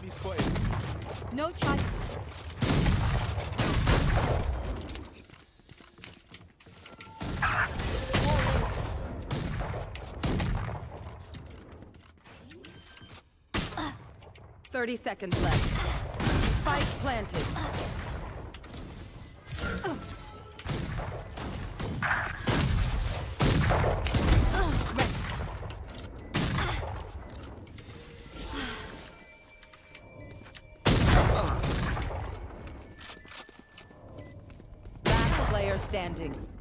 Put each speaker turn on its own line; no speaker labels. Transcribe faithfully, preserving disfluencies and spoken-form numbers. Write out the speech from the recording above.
Enemy spotted.
No charges. Thirty seconds left. Spike planted. Last player standing.